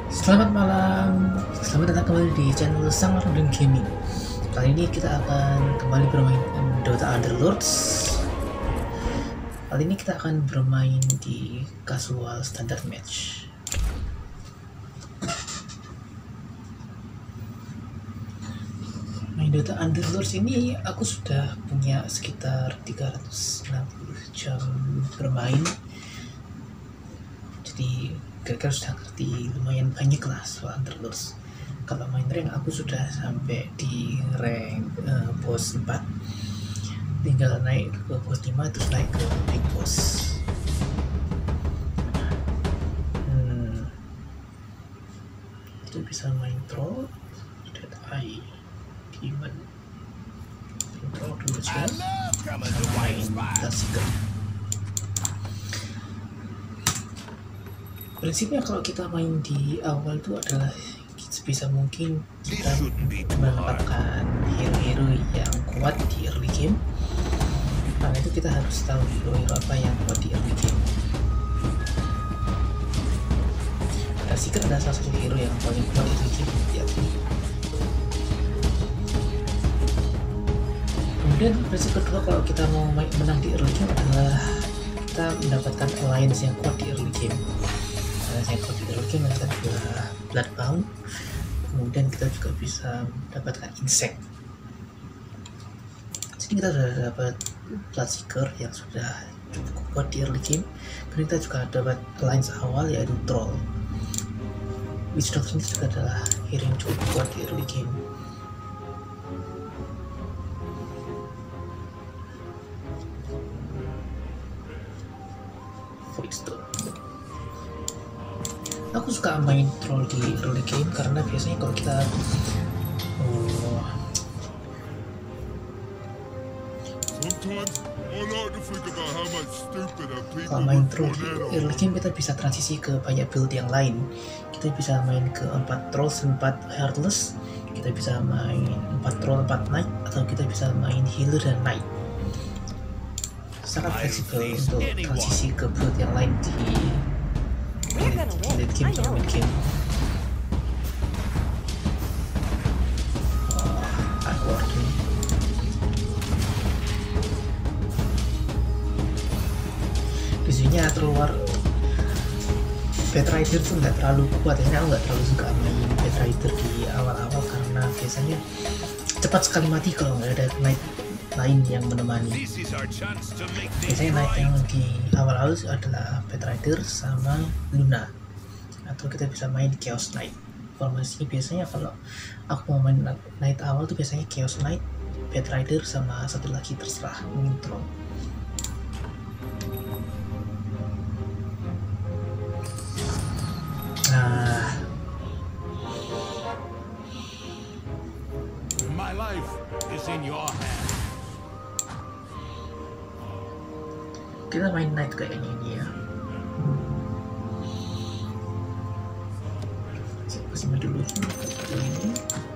Selamat malam, selamat datang kembali di channel Sang Random Gaming. Kali ini kita akan kembali bermain Dota Underlords. Kali ini kita akan bermain di casual standard match. Main Dota Underlords ini aku sudah punya sekitar 360 jam bermain. Jadi kira-kira sudah ngerti lumayan banyak lah soal Underlords. Kalau main rank aku sudah sampai di rank boss 4, tinggal naik ke boss 5 terus naik ke big boss. Itu bisa main troll, dead eye, demon, troll dulu aja, main classical. Prinsipnya kalau kita main di awal itu adalah sebisa mungkin kita menempatkan hero-hero yang kuat di early game. Karena itu kita harus tahu hero-hero apa yang kuat di early game. Seeker adalah salah satu hero yang paling kuat di early game ya. Kemudian prinsip kedua kalau kita mau menang di early game adalah kita mendapatkan alliance yang kuat di early game. Saya kuat di early game adalah Bloodbound. Kemudian kita juga bisa mendapatkan insect. Jadi kita sudah dapat Bloodseeker yang sudah cukup kuat di early game. Kemudian kita juga dapat alliance awal yaitu Troll. Witch Doctor ini juga adalah hero yang cukup kuat di early game. Voidstone. Aku suka main troll di early game karena biasanya kalau kita kalau main troll di early game kita bisa transisi ke banyak build yang lain. Kita bisa main ke 4 troll 4 heartless, kita bisa main 4 troll 4 knight, atau kita bisa main healer dan knight. Sangat fleksibel untuk transisi ke build yang lain di late game atau mid game. Unworthy. Biasanya keluar Bad Rider tuh nggak terlalu kuat ya, aku nggak terlalu suka main Bad Rider di awal-awal karena biasanya cepat sekali mati kalau nggak ada knight lain yang menemani. Biasanya knight yang di awal-awal adalah Bad Rider sama Luna, atau kita bisa main Chaos Knight. Formasinya biasanya kalau aku mau main Knight awal tuh biasanya Chaos Knight, Bad Rider, sama satu lagi terserah, mungkin Troll. Nah, my life is in your hands. kita main Knight kayaknya ini ya. Saya dulu ini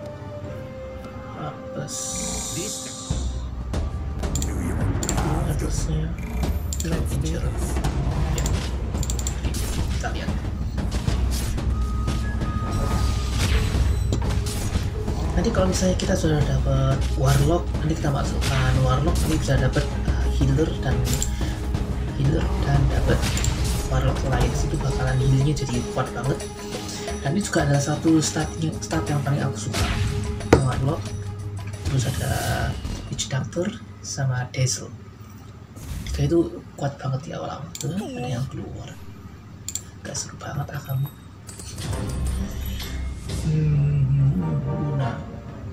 atas atasnya Ranger ya, kita lihat. Nanti kalau misalnya kita sudah dapat Warlock, nanti kita masukkan Warlock, nanti bisa dapat healer dan dapat Warlock lain. Itu bakalan healnya jadi kuat banget. Dan ini juga adalah satu stat yang paling aku suka, Warlock. Terus ada Witch Doctor sama Dazzle. Itu kuat banget di awal-awal. Tuh ada yang keluar, gak seru banget kamu. Luna.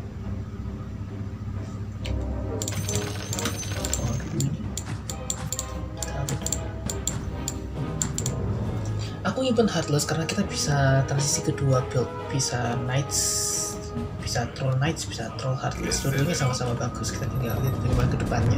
Aku nyimpen Heartless karena kita bisa transisi kedua build, bisa Knights, bisa Troll Knights, bisa Troll Heartless. Dua-duanya sama-sama bagus. Kita tinggal lihat bagaimana ke depannya.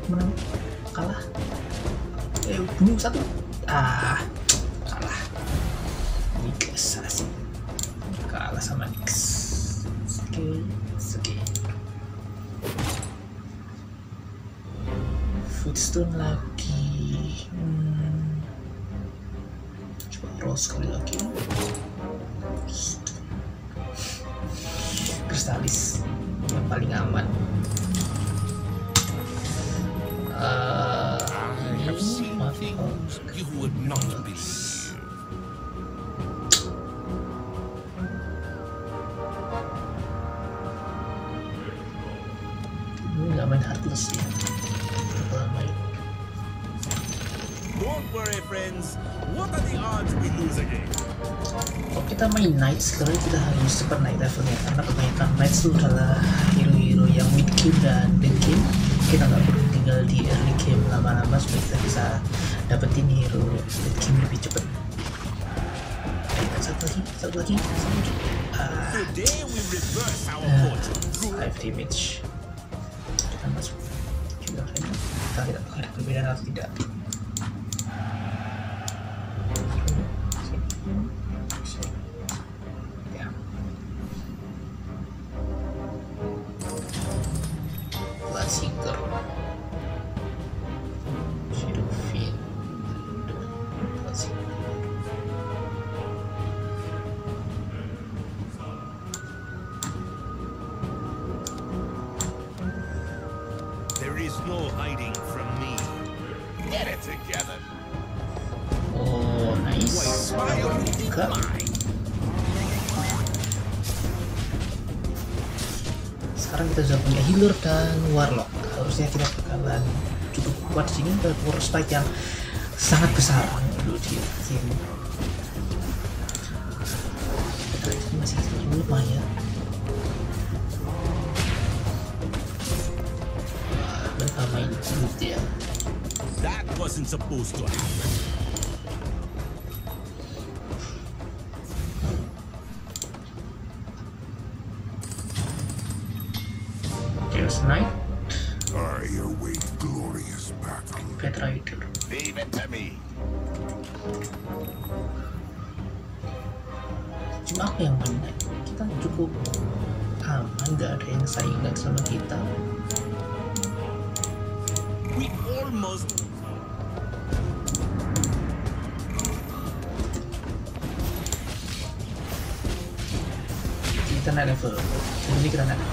menang, kalah. Bunuh satu. Kalah. Nix asik. Kalah sama Nix. Oke. Footstone lagi. Coba roll sekali lagi. Kristalis yang paling aman. I have seen things you would not believe. Ini nggak main Heartless ya. Main. Don't worry, friends. What are the odds we lose again? Kalau kita main Knight, sekarang kita harus cepat naik levelnya karena kebanyakan Knights itu adalah hero-hero yang mid game dan late game. Kita nggak perlu tinggal di early game lama-lama supaya kita bisa dapetin hero late game lebih cepat. Satu lagi. Today we reverse our fortune. 5 damage. Kita masuk juga kan? Kita tidak tahu ada perbedaan atau tidak. There is no hiding from me. Get it together. Oh, nice. Buka. Sekarang kita sudah punya healer dan warlock. Harusnya kita bakalan cukup kuat di sini. Ada power spike yang sangat besar dulu di tim. Kita masih lumayan. Mereka main good ya. That wasn't supposed to happen. Chaos Knight, I await glorious battle. Petrider. Leave it to me. Cuma aku yang main Knight. Kita cukup aman, gak ada yang saingan sama kita. We almost. Kita naik level. Jadi kita naik.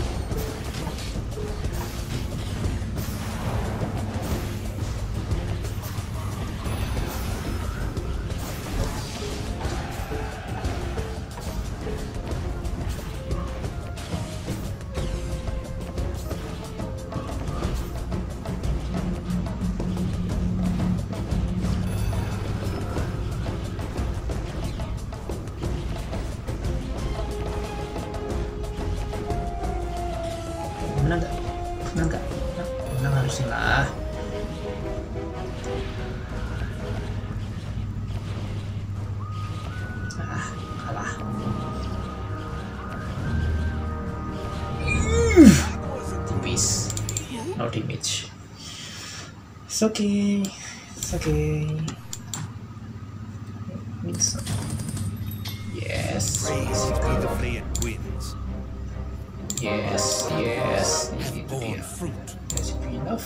Menang harusnya lah. Kalah. Tipis. No damage. It's okay. Wins. Yes. Praise be the flame wins. Yes. Ini Born dia. fruit. Yes, enough.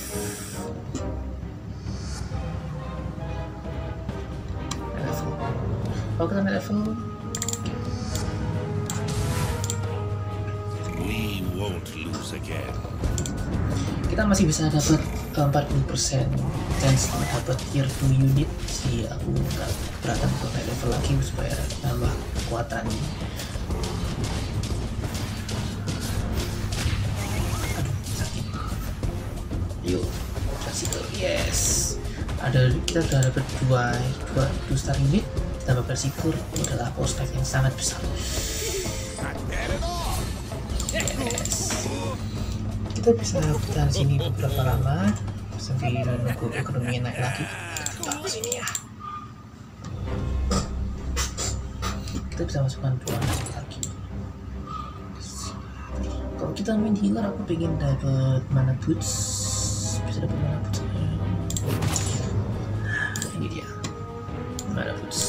Level. Kalau kita naik level, We won't lose again. kita masih bisa dapat 40% chance dapat tier 2 unit. Jadi aku nggak keberatan untuk naik level lagi supaya nambah kekuatan. Sakit. Yuk, classical. Yes. Kita udah dapat dua star unit. Tambah bersyukur itu adalah prospek yang sangat besar. Yes. Kita bisa bertahan sini beberapa lama sambil menunggu ekonominya naik lagi. Kita ke sini ya. Kita bisa masukkan 2 lagi. Kalau kita main healer, aku pengen dapat mana boots bisa dapat mana boots. Ini dia mana boots.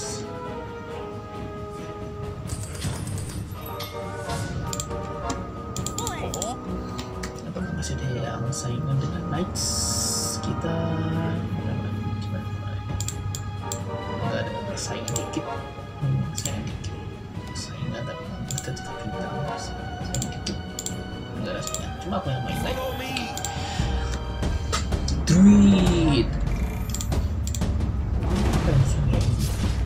Apakah masih ada yang saingan dengan knights kita? Enggak ada, saingan dikit. Saingan tapi kita tetap bintang. Saingan dikit. Enggak rasanya. Cuma aku yang main knight. Follow me. Druid. Apa yang sungai ini?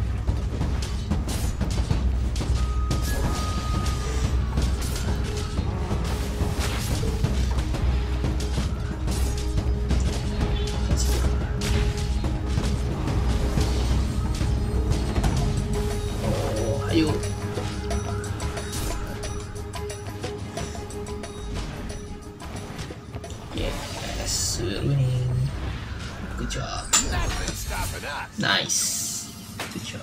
Oh, ayo. Yes, we're winning. Good job. Nothing's stopping us. Nice. Good job.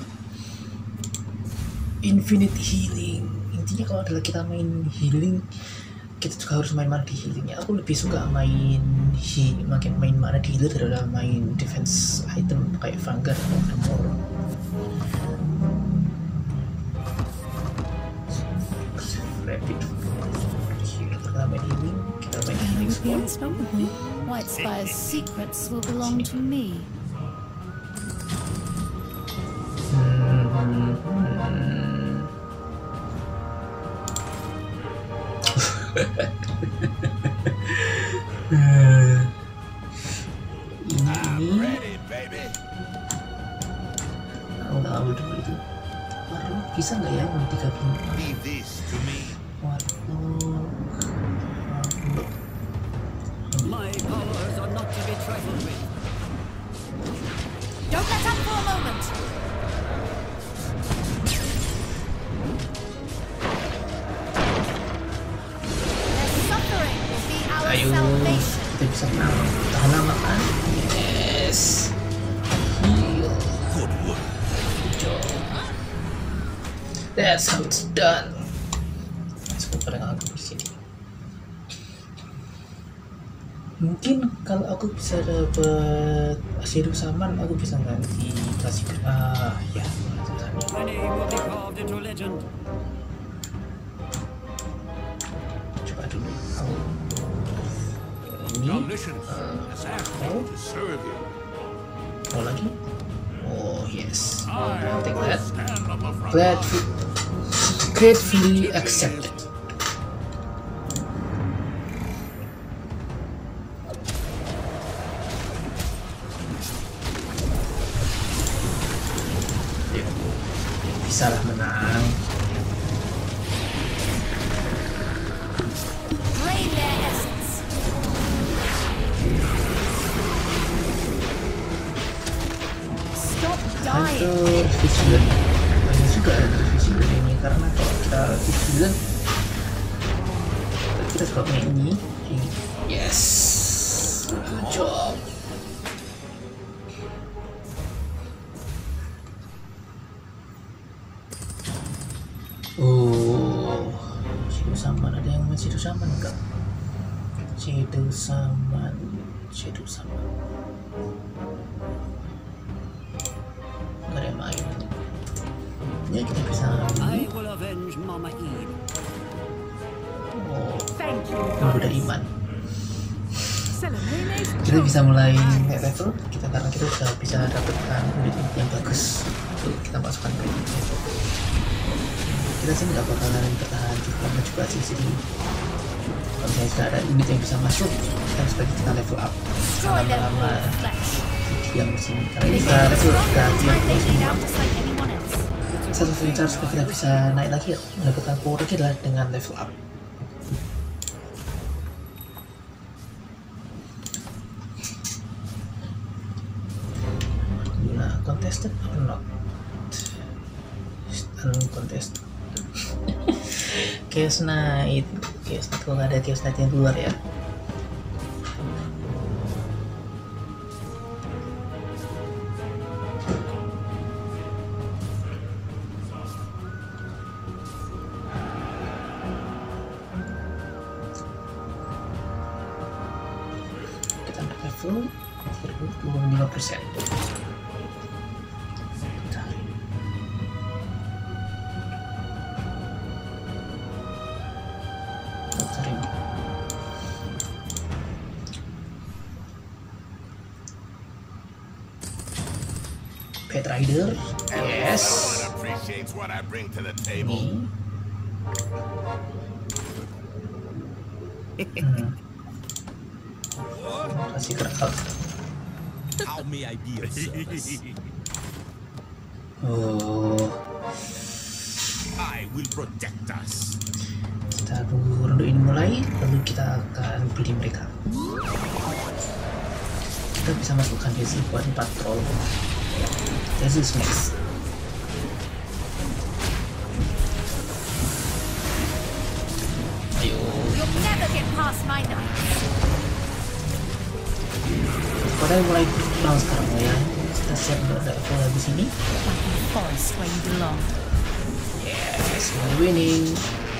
Infinite healing. Intinya kalau adalah kita main healing, kita juga harus main mana di healingnya. Aku lebih suka main makin main mana di healer daripada main defense item kayak Vanguard atau Armor. Rapid healer kita main healing, kita main healing semua. White Spire's secrets will belong to me. Ini Ready, baby. aku nggak ambil dulu itu. Warlock bisa nggak ya yang 3 bintang? Leave this to me. Warlock. My powers are not to be trifled with. Don't let up for a moment. Their suffering will be our Ayo, salvation. kita bisa menang. Tahan lama kan? Yes. Heal. Good work. Good job. That's how it's done. Sebentar aku di sini. Mungkin kalau aku bisa dapat Ashiru Saman, aku bisa ganti kasih ya. My name will be carved into legend. Coba dulu. Ini. Omniscience has asked me to serve you. Oh lagi? Oh yes. I I'll take will that. stand on the front line. Gratefully accepted. Yuk, bisa lah menang. Drain their essence. Stop dying. Itu vigilant banyak juga ada vigilant ini karena kalau kita vigilant kita suka main ini. Yes, good job. Oh, Shadow Saman, ada yang main Shadow Saman enggak? Shadow Saman. Nggak ada yang main. Ya kita bisa. I will avenge Mama Eve. Oh, Thank you, udah iman. Selene's Kita bisa mulai naik level kita karena kita sudah bisa dapatkan unit yang bagus. Tuh, kita masukkan ke level. Kita sih nggak bakalan bertahan cukup lama juga sih jadi kalau misalnya sudah ada unit yang bisa masuk kita harus bagi kita level up destroy their lama-lama mortal flesh. diam di sini karena They kita say level the udah stronger the diam time they bleed semua. out just like anyone else. Satu cara supaya kita bisa naik lagi mendapatkan power lagi adalah dengan level up. Nah, contested or not? Uncontested. Chaos Knight. Kalau nggak ada Chaos Knight yang keluar ya. Kita level 25%. Pet Rider, yes. Everyone appreciates what I bring to the table. Kasih kerakal. How may I be of service? Oh, I will protect us. kita tunggu ronde ini mulai, lalu kita akan beli mereka. Kita bisa masukkan Daisy buat 4 troll. Daisy Smash. Ayo, You'll never get past my knife. pada mulai pulang sekarang ya. Kita siap berada di sini. Like a forest where you belong. Yes, we're winning.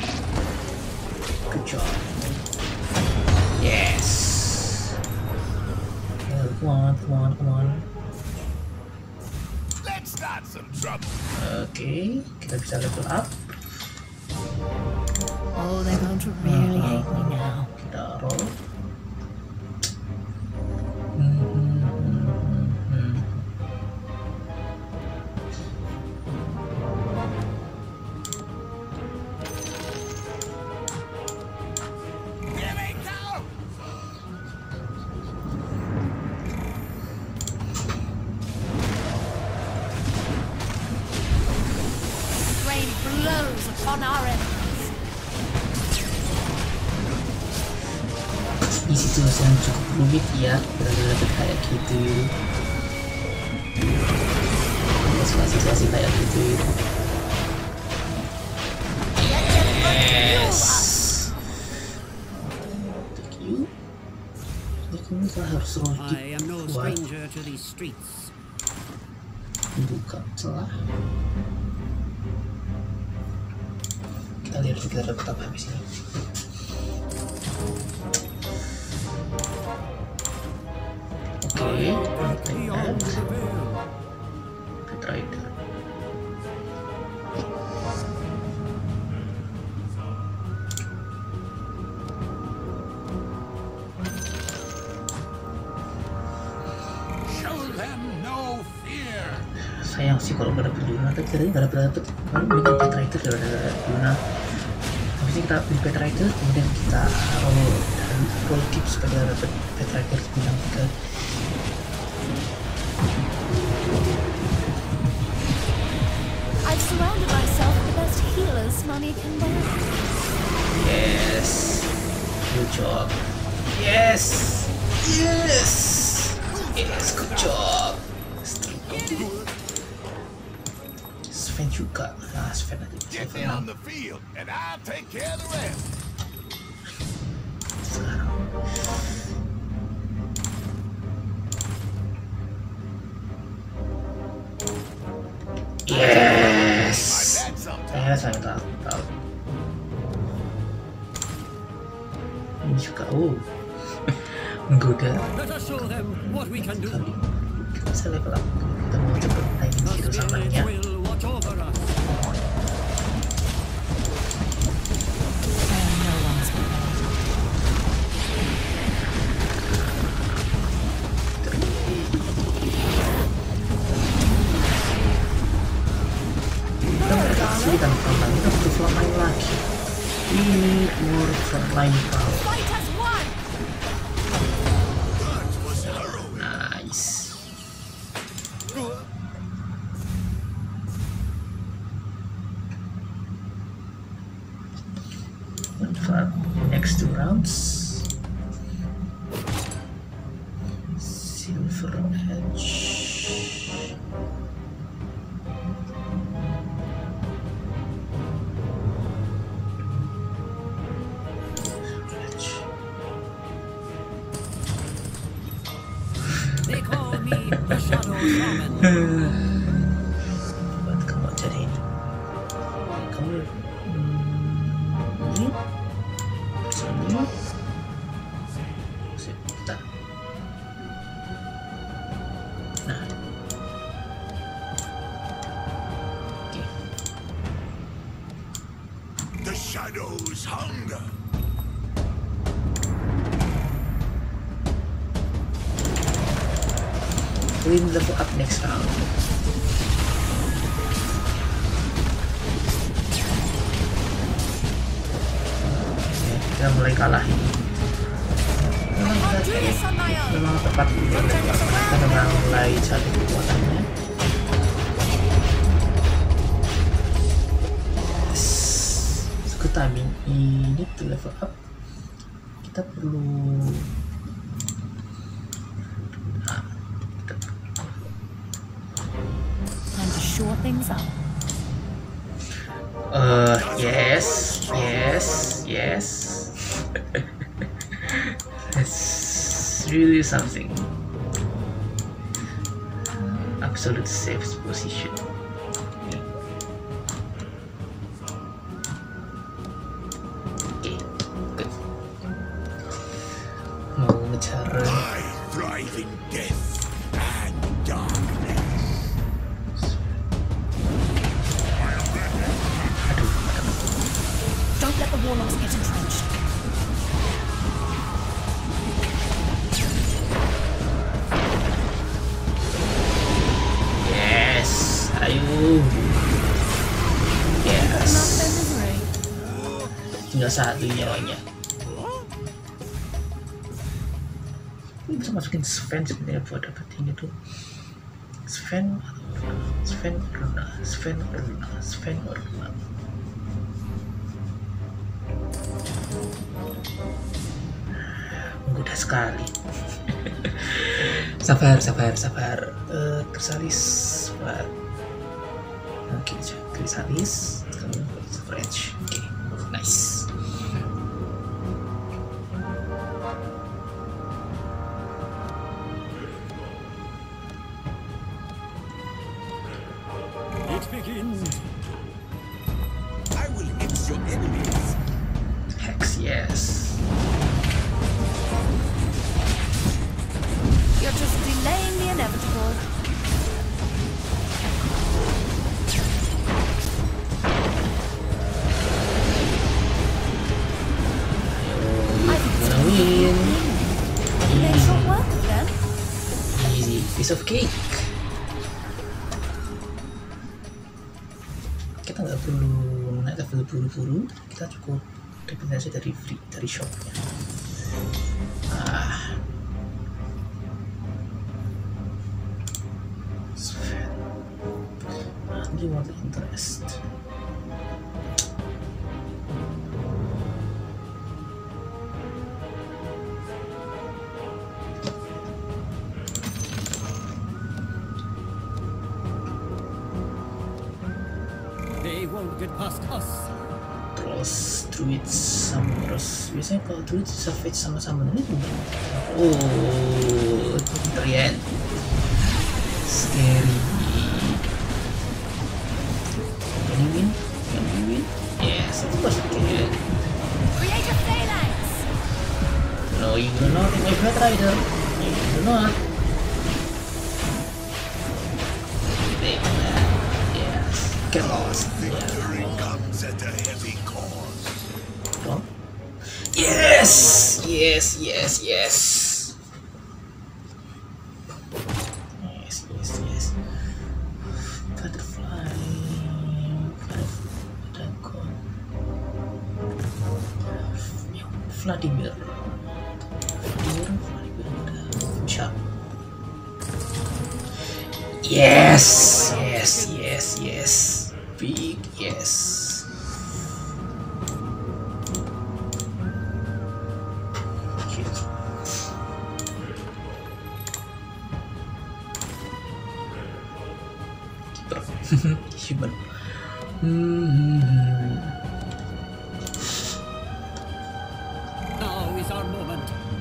Good job. Yes. Come on, come on, come on. Let's start some trouble. Oke, kita bisa level up. Oh, they're going to really hate me now. Kita roll. Here they come! Rain blows upon our enemies. Di situasi yang cukup rumit ya, berada kayak gitu. Situasi kayak gitu. Yes. Thank you. Kita harus roll I am no buat stranger to these streets. buka celah. Kita lihat kita dapat apa habis ini. Oke, Beyond the veil. Pet Rider. Show them no fear. Sayang sih kalau nggak dapet Luna, tapi tadi nggak dapet. Kalau mendingan Pet Rider daripada Luna. Habis ini kita beli Pet Rider, kemudian kita roll keep supaya dapet Pet Rider bintang 3. I've surrounded myself with the best healers money can buy. Yes, good job. Yes, yes, yes, good job. Sven juga, nah Sven aja. Get me on the field, and I'll take care of the rest. Sekarang. Yes. That's something. Saya tahu. Ini juga, menggoda. Let us show them what we can do. Kita bisa level up. Kita mau cepet naikin The skill samanya. spirits will watch over us. I am no one's beloved. Kita nggak kesulitan frontline, kita butuh frontline lagi. We need more frontline power. Fight as one! Nice. And for next 2 rounds, Silver Edge. They call me the Shadow Shaman. Buat kamu jadi ini. Kamu ini sini. Bentar. win level up next round. Oke, kita mulai kalah ini. I'll do this on my own. Memang tepat kita memang mulai cari kekuatannya. Good timing. Ini to level up. Kita perlu Time to shore things up. Yes. That's really something. Absolute safe position. Okay, good. Mau ngejar. I thrive in death and darkness. Don't let the warlocks get entrenched. Yes, ayo. Not Yes. their misery. Tinggal satu nyawanya. Ini bisa masukin Sven sebenarnya buat dapetin itu. Sven Orna. Mudah sekali. sabar. Chrysalis. Oke, Chrysalis. French. Oke, nice. It begins. I will hit your enemies. Hex, yes. You're just delaying the inevitable. I think it's Gonna win. make short work of them. Easy piece of cake. Kita nggak perlu naik level buru-buru, kita cukup regenerasi dari shopnya. Sven. Do you want interest? They won't get past us. Trolls, druids, summoners. Biasanya kalau druids bisa fetch sama summoner ini gimana? Oh, keren. Scary. Can you win? Yes, of course you can. Create a phalanx. No, you do not, my Fat Rider. You do not. Take that. Yes. Get lost. Victory comes at a heavy cost. Wrong. Yes. Butterfly. Dragon. Vladimir. Sharp. Yes. Big yes. Human. Now is our moment.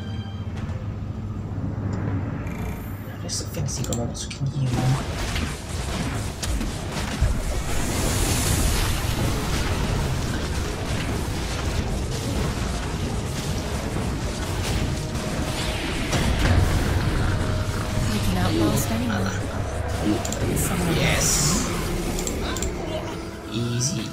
Ada fancy kalau mau masukin human. We can outlast anyone. Someone Yes. Easy.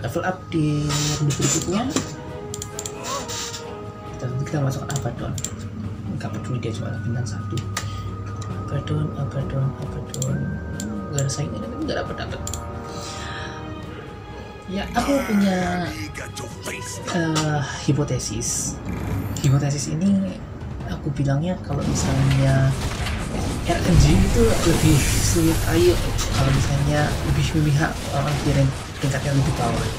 level up di ronde berikutnya. Kita masuk Abaddon. Nggak peduli dia cuma bintang 1. Abaddon. Gak ada saingan tapi nggak dapet. Ya, aku punya Eager to face hipotesis. Hipotesis ini aku bilangnya kalau misalnya RNG itu lebih sulit ayo kalau misalnya lebih memihak orang di tingkatnya lebih bawah.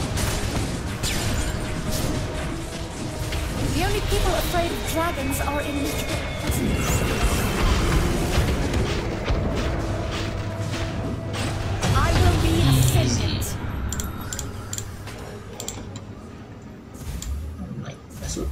The only people afraid of dragons are illiterate peasants. I will be ascendant. Naik masuk.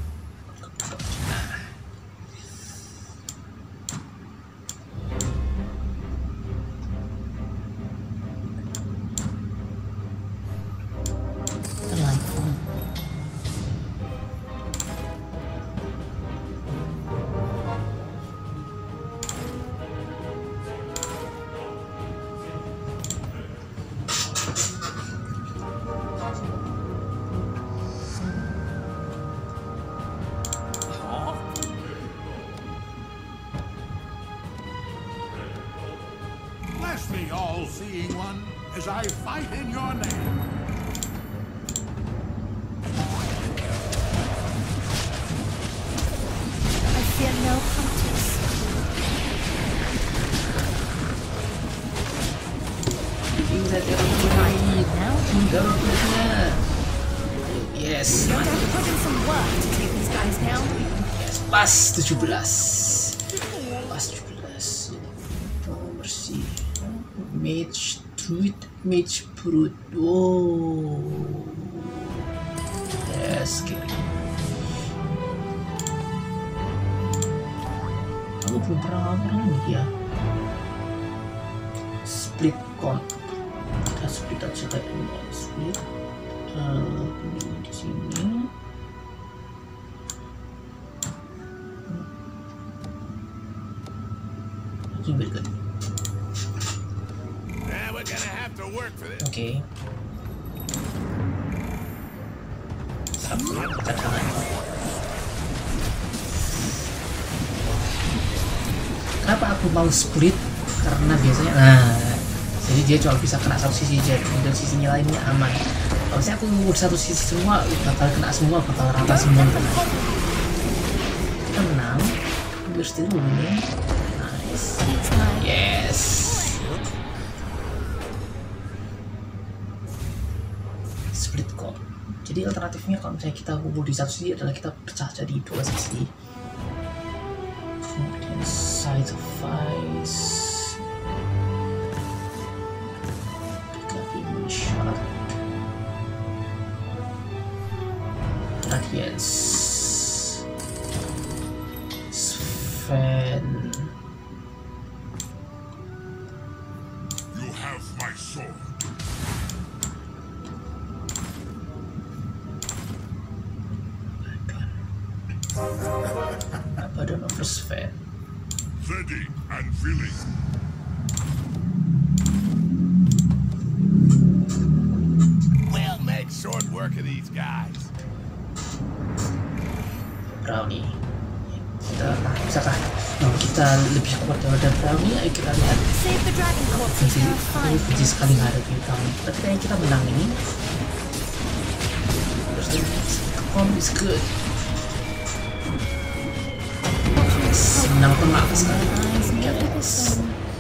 Bless me, all-seeing one, as I fight in your name. I fear no hunters. Udah terlalu Now, yes, you're going to put in some work to take these guys down. yes, pas 17. Pas 17. Oh, bersih. Mage Druid, Mage Brute. Oh. Yes, okay. Aku belum pernah ini ya. Split con. Kita split aja kayak ini. Split. Ini di sini. Ini berikut. Now we're gonna have to work for this. Oke. Angkat tangan. Kenapa aku mau split? Karena biasanya, jadi dia cuma bisa kena satu sisi aja, dan sisinya lainnya aman. Kalau misalnya aku di satu sisi semua, bakal kena semua, bakal rata semua. Kita menang. We're still winning. Nice. Yes. Split call. Jadi alternatifnya kalau misalnya kita kumpul di satu sisi adalah kita pecah jadi dua sisi. Kemudian sacrifice. Shot. Radiance. Sven. You have my sword. Abaddon over Sven. Ready and willing. We'll make short work of these guys. Brownie. Bisakah kita lebih kuat daripada Brownie? Ayo kita lihat. Save the dragon corpses, Jadi they're aku fine. benci sekali hadapi Brownie. Tapi kayaknya kita menang ini. Terus is good. Menang tengah sekali. Yes.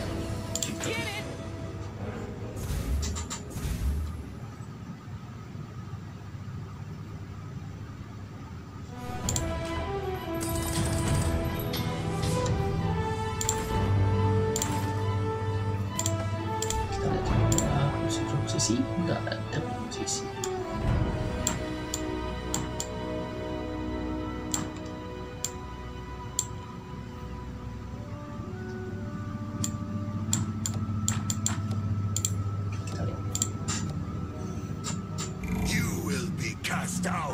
Kita lihat dulu posisi, enggak ada posisi. Kita lihat. You will be cast out.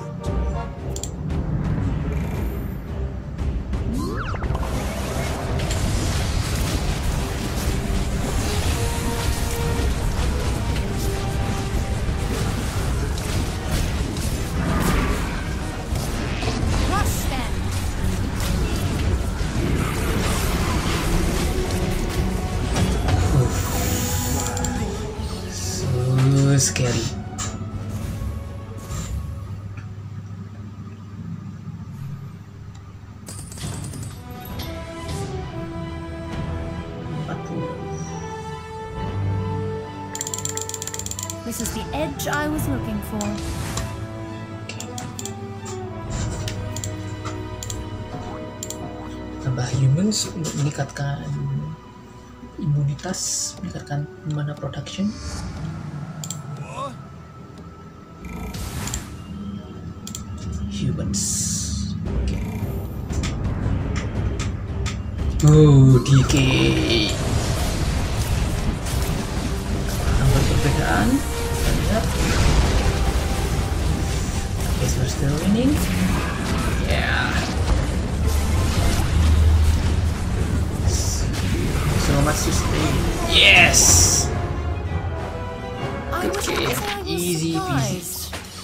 scary. This is the edge I was looking for. Tambah humans untuk meningkatkan imunitas, meningkatkan mana production. Humans. Oke. DK. Tambah perbedaan. Kita lihat. Okay, so we're still winning. Yeah. So much to stay. Yes. I wish I was Easy peasy. surprised.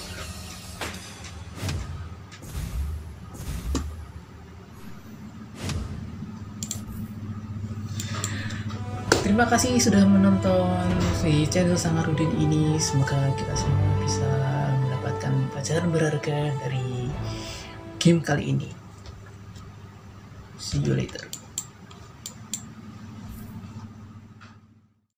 Terima kasih sudah menonton di channel Sangarudin ini. Semoga kita semua bisa mendapatkan pelajaran berharga dari game kali ini. See you later.